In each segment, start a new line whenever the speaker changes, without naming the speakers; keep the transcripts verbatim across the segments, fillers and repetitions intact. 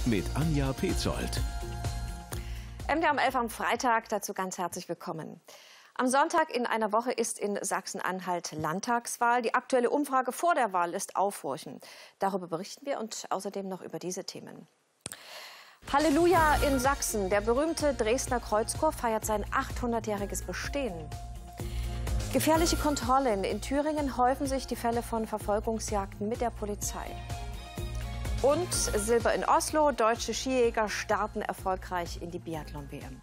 mit Anja Petzold.
M D R um elf am Freitag, dazu ganz herzlich willkommen. Am Sonntag in einer Woche ist in Sachsen-Anhalt Landtagswahl. Die aktuelle Umfrage vor der Wahl ist aufhorchend. Darüber berichten wir und außerdem noch über diese Themen. Halleluja in Sachsen. Der berühmte Dresdner Kreuzchor feiert sein achthundertjähriges Bestehen. Gefährliche Kontrollen. In Thüringen häufen sich die Fälle von Verfolgungsjagden mit der Polizei. Und Silber in Oslo. Deutsche Skijäger starten erfolgreich in die Biathlon-W M.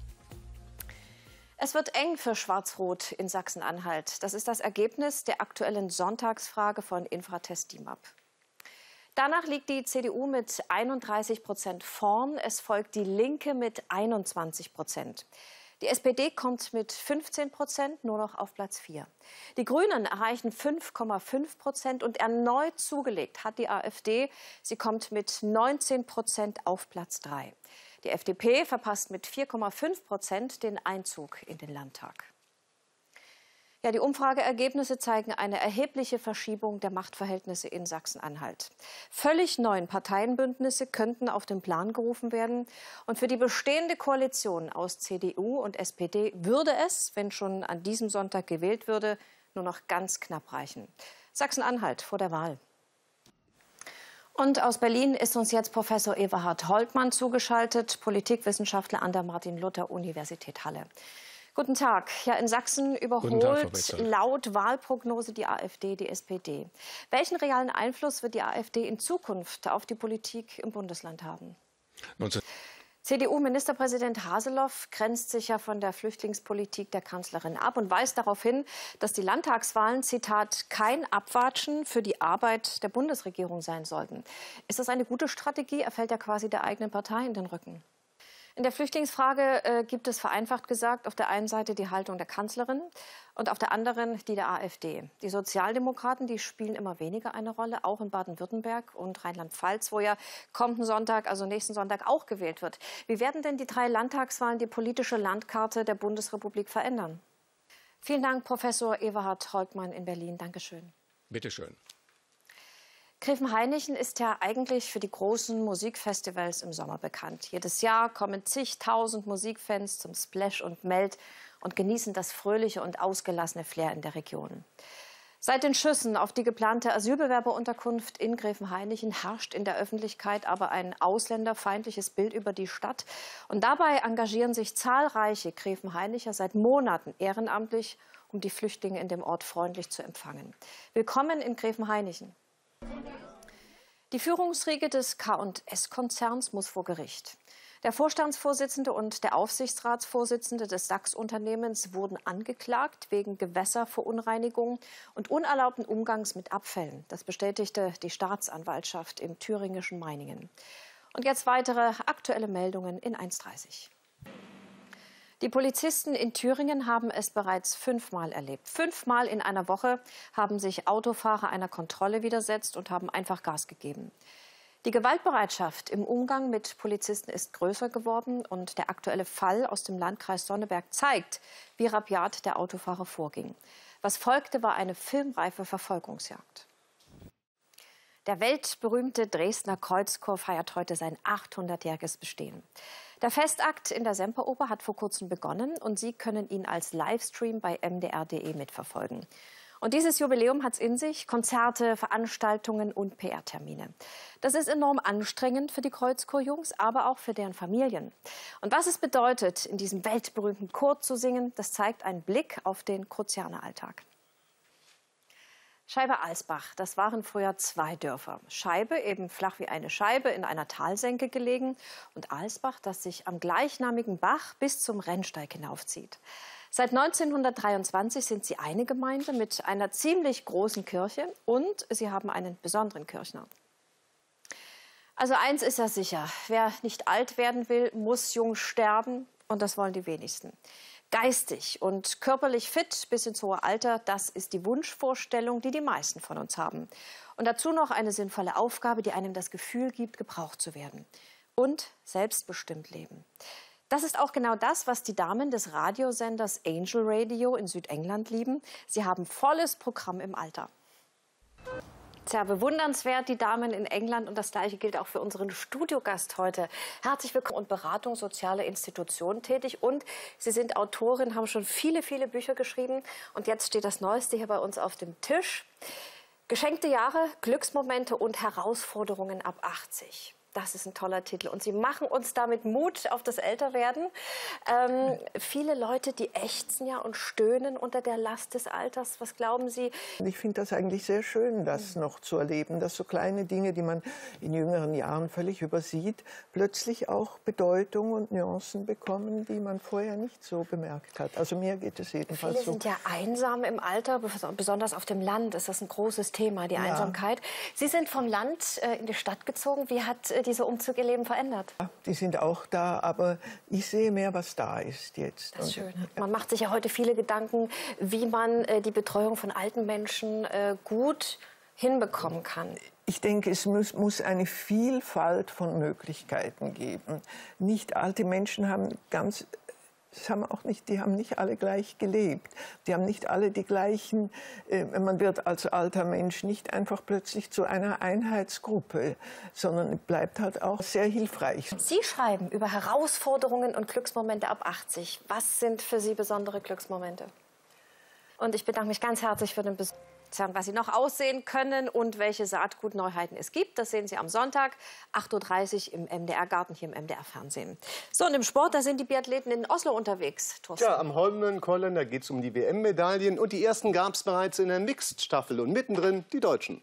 Es wird eng für Schwarz-Rot in Sachsen-Anhalt. Das ist das Ergebnis der aktuellen Sonntagsfrage von Infratest DIMAP. Danach liegt die C D U mit einunddreißig Prozent vorn. Es folgt die Linke mit einundzwanzig Prozent. Die S P D kommt mit fünfzehn Prozent nur noch auf Platz vier. Die Grünen erreichen fünf Komma fünf Prozent und erneut zugelegt hat die AfD. Sie kommt mit neunzehn Prozent auf Platz drei. Die F D P verpasst mit vier Komma fünf Prozent den Einzug in den Landtag. Ja, die Umfrageergebnisse zeigen eine erhebliche Verschiebung der Machtverhältnisse in Sachsen-Anhalt. Völlig neuen Parteienbündnisse könnten auf den Plan gerufen werden. Und für die bestehende Koalition aus C D U und S P D würde es, wenn schon an diesem Sonntag gewählt würde, nur noch ganz knapp reichen. Sachsen-Anhalt vor der Wahl. Und aus Berlin ist uns jetzt Professor Eberhard Holtmann zugeschaltet, Politikwissenschaftler an der Martin-Luther-Universität Halle. Guten Tag. Ja, in Sachsen überholt Tag, laut Wahlprognose die AfD die S P D. Welchen realen Einfluss wird die AfD in Zukunft auf die Politik im Bundesland haben? C D U-Ministerpräsident Haseloff grenzt sich ja von der Flüchtlingspolitik der Kanzlerin ab und weist darauf hin, dass die Landtagswahlen, Zitat, kein Abwatschen für die Arbeit der Bundesregierung sein sollten. Ist das eine gute Strategie? Er fällt ja quasi der eigenen Partei in den Rücken. In der Flüchtlingsfrage äh, gibt es vereinfacht gesagt auf der einen Seite die Haltung der Kanzlerin und auf der anderen die der AfD. Die Sozialdemokraten, die spielen immer weniger eine Rolle, auch in Baden-Württemberg und Rheinland-Pfalz, wo ja kommenden Sonntag, also nächsten Sonntag auch gewählt wird. Wie werden denn die drei Landtagswahlen die politische Landkarte der Bundesrepublik verändern? Vielen Dank, Professor Eberhard Holtmann in Berlin. Dankeschön.
Bitte schön.
Gräfenhainichen ist ja eigentlich für die großen Musikfestivals im Sommer bekannt. Jedes Jahr kommen zigtausend Musikfans zum Splash und Melt und genießen das fröhliche und ausgelassene Flair in der Region. Seit den Schüssen auf die geplante Asylbewerberunterkunft in Gräfenhainichen herrscht in der Öffentlichkeit aber ein ausländerfeindliches Bild über die Stadt. Und dabei engagieren sich zahlreiche Gräfenhainicher seit Monaten ehrenamtlich, um die Flüchtlinge in dem Ort freundlich zu empfangen. Willkommen in Gräfenhainichen. Die Führungsriege des K und S-Konzerns muss vor Gericht. Der Vorstandsvorsitzende und der Aufsichtsratsvorsitzende des DAX-Unternehmens wurden angeklagt wegen Gewässerverunreinigung und unerlaubten Umgangs mit Abfällen. Das bestätigte die Staatsanwaltschaft im thüringischen Meiningen. Und jetzt weitere aktuelle Meldungen in eins dreißig. Die Polizisten in Thüringen haben es bereits fünfmal erlebt. Fünfmal in einer Woche haben sich Autofahrer einer Kontrolle widersetzt und haben einfach Gas gegeben. Die Gewaltbereitschaft im Umgang mit Polizisten ist größer geworden und der aktuelle Fall aus dem Landkreis Sonneberg zeigt, wie rabiat der Autofahrer vorging. Was folgte, war eine filmreife Verfolgungsjagd. Der weltberühmte Dresdner Kreuzchor feiert heute sein achthundertjähriges Bestehen. Der Festakt in der Semperoper hat vor kurzem begonnen und Sie können ihn als Livestream bei m d r punkt d e mitverfolgen. Und dieses Jubiläum hat es in sich, Konzerte, Veranstaltungen und P R-Termine. Das ist enorm anstrengend für die Kreuzchorjungs, aber auch für deren Familien. Und was es bedeutet, in diesem weltberühmten Chor zu singen, das zeigt ein Blick auf den Kreuzianer Alltag. Scheibe-Alsbach, das waren früher zwei Dörfer. Scheibe, eben flach wie eine Scheibe, in einer Talsenke gelegen. Und Alsbach, das sich am gleichnamigen Bach bis zum Rennsteig hinaufzieht. Seit neunzehnhundertdreiundzwanzig sind sie eine Gemeinde mit einer ziemlich großen Kirche und sie haben einen besonderen Kirchner. Also eins ist ja sicher, wer nicht alt werden will, muss jung sterben und das wollen die wenigsten. Geistig und körperlich fit bis ins hohe Alter, das ist die Wunschvorstellung, die die meisten von uns haben. Und dazu noch eine sinnvolle Aufgabe, die einem das Gefühl gibt, gebraucht zu werden. Und selbstbestimmt leben. Das ist auch genau das, was die Damen des Radiosenders Angel Radio in Südengland lieben. Sie haben volles Programm im Alter. Tja, bewundernswert, die Damen in England, und das Gleiche gilt auch für unseren Studiogast heute. Herzlich willkommen und Beratung soziale Institutionen tätig, und Sie sind Autorin, haben schon viele, viele Bücher geschrieben, und jetzt steht das Neueste hier bei uns auf dem Tisch. Geschenkte Jahre, Glücksmomente und Herausforderungen ab achtzig. Das ist ein toller Titel. Und Sie machen uns damit Mut auf das Älterwerden. Ähm, viele Leute, die ächzen ja und stöhnen unter der Last des Alters. Was glauben Sie?
Ich finde das eigentlich sehr schön, das mhm. noch zu erleben, dass so kleine Dinge, die man in jüngeren Jahren völlig übersieht, plötzlich auch Bedeutung und Nuancen bekommen, die man vorher nicht so bemerkt hat. Also mir geht es jedenfalls
Viele
so.
sind ja einsam im Alter, besonders auf dem Land ist das ein großes Thema, die ja. Einsamkeit. Sie sind vom Land äh, in die Stadt gezogen. Wie hat äh, dieser Umzug Ihr Leben verändert?
Die sind auch da, aber ich sehe mehr, was da ist jetzt.
Das ist schön. Man macht sich ja heute viele Gedanken, wie man äh, die Betreuung von alten Menschen äh, gut hinbekommen kann.
Ich denke, es muss, muss eine Vielfalt von Möglichkeiten geben. Nicht alte Menschen haben ganz Das haben auch nicht, die haben nicht alle gleich gelebt. Die haben nicht alle die gleichen, äh, man wird als alter Mensch nicht einfach plötzlich zu einer Einheitsgruppe, sondern bleibt halt auch sehr hilfreich.
Sie schreiben über Herausforderungen und Glücksmomente ab achtzig. Was sind für Sie besondere Glücksmomente? Und ich bedanke mich ganz herzlich für den Besuch. Was Sie noch aussehen können und welche Saatgutneuheiten es gibt, das sehen Sie am Sonntag, acht Uhr dreißig im M D R-Garten, hier im M D R-Fernsehen. So, und im Sport, da sind die Biathleten in Oslo unterwegs. Thorsten.
Ja, am Holmenkollen, da geht es um die W M-Medaillen. Und die ersten gab es bereits in der Mixed-Staffel. Und mittendrin die Deutschen.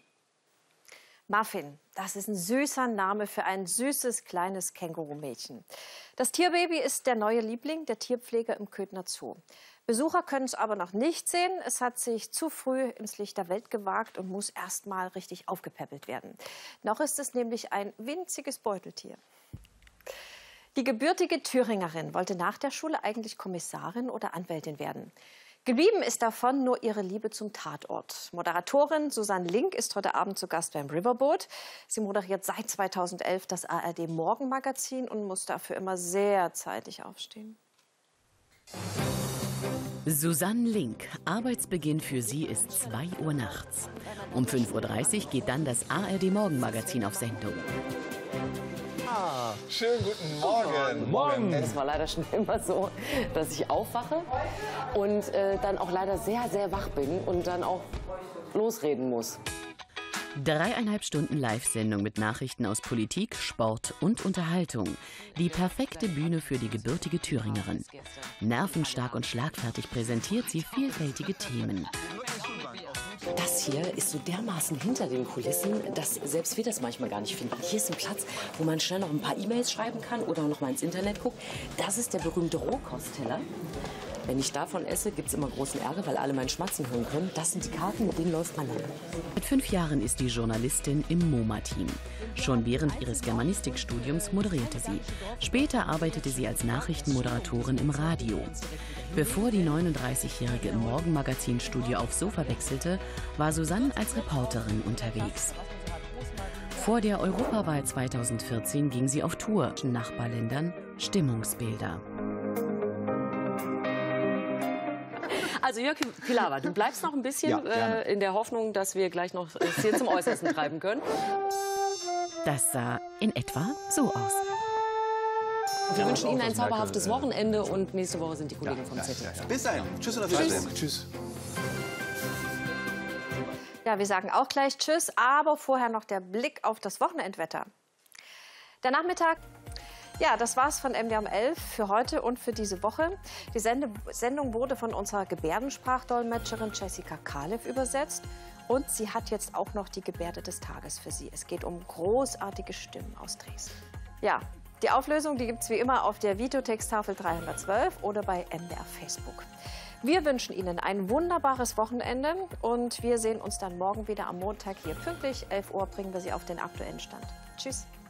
Muffin, das ist ein süßer Name für ein süßes, kleines Känguru-Mädchen. Das Tierbaby ist der neue Liebling der Tierpfleger im Köthner Zoo. Besucher können es aber noch nicht sehen. Es hat sich zu früh ins Licht der Welt gewagt und muss erst mal richtig aufgepäppelt werden. Noch ist es nämlich ein winziges Beuteltier. Die gebürtige Thüringerin wollte nach der Schule eigentlich Kommissarin oder Anwältin werden. Geblieben ist davon nur ihre Liebe zum Tatort. Moderatorin Susanne Link ist heute Abend zu Gast beim Riverboat. Sie moderiert seit zweitausendelf das A R D Morgenmagazin und muss dafür immer sehr zeitig aufstehen.
Susanne Link. Arbeitsbeginn für sie ist zwei Uhr nachts. Um fünf Uhr dreißig geht dann das A R D Morgenmagazin auf Sendung.
Ah, schönen guten Morgen.
Guten Morgen. Es war leider schon immer so, dass ich aufwache und äh, dann auch leider sehr, sehr wach bin und dann auch losreden muss.
Dreieinhalb Stunden Live-Sendung mit Nachrichten aus Politik, Sport und Unterhaltung. Die perfekte Bühne für die gebürtige Thüringerin. Nervenstark und schlagfertig präsentiert sie vielfältige Themen.
Das hier ist so dermaßen hinter den Kulissen, dass selbst wir das manchmal gar nicht finden. Hier ist ein Platz, wo man schnell noch ein paar E-Mails schreiben kann oder noch mal ins Internet guckt. Das ist der berühmte Rohkostteller. Wenn ich davon esse, gibt es immer großen Ärger, weil alle meinen Schmatzen hören können. Das sind die Karten, mit denen läuft man lang.
Seit fünf Jahren ist die Journalistin im MoMA-Team. Schon während ihres Germanistikstudiums moderierte sie. Später arbeitete sie als Nachrichtenmoderatorin im Radio. Bevor die neununddreißigjährige im Morgenmagazinstudio aufs Sofa wechselte, war Susanne als Reporterin unterwegs. Vor der Europawahl zweitausendvierzehn ging sie auf Tour in Nachbarländern. Stimmungsbilder.
Also Jörg Pilawa, du bleibst noch ein bisschen ja, äh, in der Hoffnung, dass wir gleich noch es hier zum Äußersten treiben können.
Das sah in etwa so aus.
Wir wünschen Ihnen ein zauberhaftes Wochenende und nächste Woche sind die Kollegen vom Z D F.
Bis dahin. Tschüss und auf Wiedersehen. Tschüss.
Ja, wir sagen auch gleich Tschüss, aber vorher noch der Blick auf das Wochenendwetter. Der Nachmittag. Ja, das war's von M D R um elf für heute und für diese Woche. Die Sende Sendung wurde von unserer Gebärdensprachdolmetscherin Jessica Kalev übersetzt. Und sie hat jetzt auch noch die Gebärde des Tages für Sie. Es geht um großartige Stimmen aus Dresden. Ja, die Auflösung, die gibt's wie immer auf der Videotexttafel dreihundertzwölf oder bei M D R Facebook. Wir wünschen Ihnen ein wunderbares Wochenende und wir sehen uns dann morgen wieder am Montag hier pünktlich. elf Uhr bringen wir Sie auf den aktuellen Stand. Tschüss.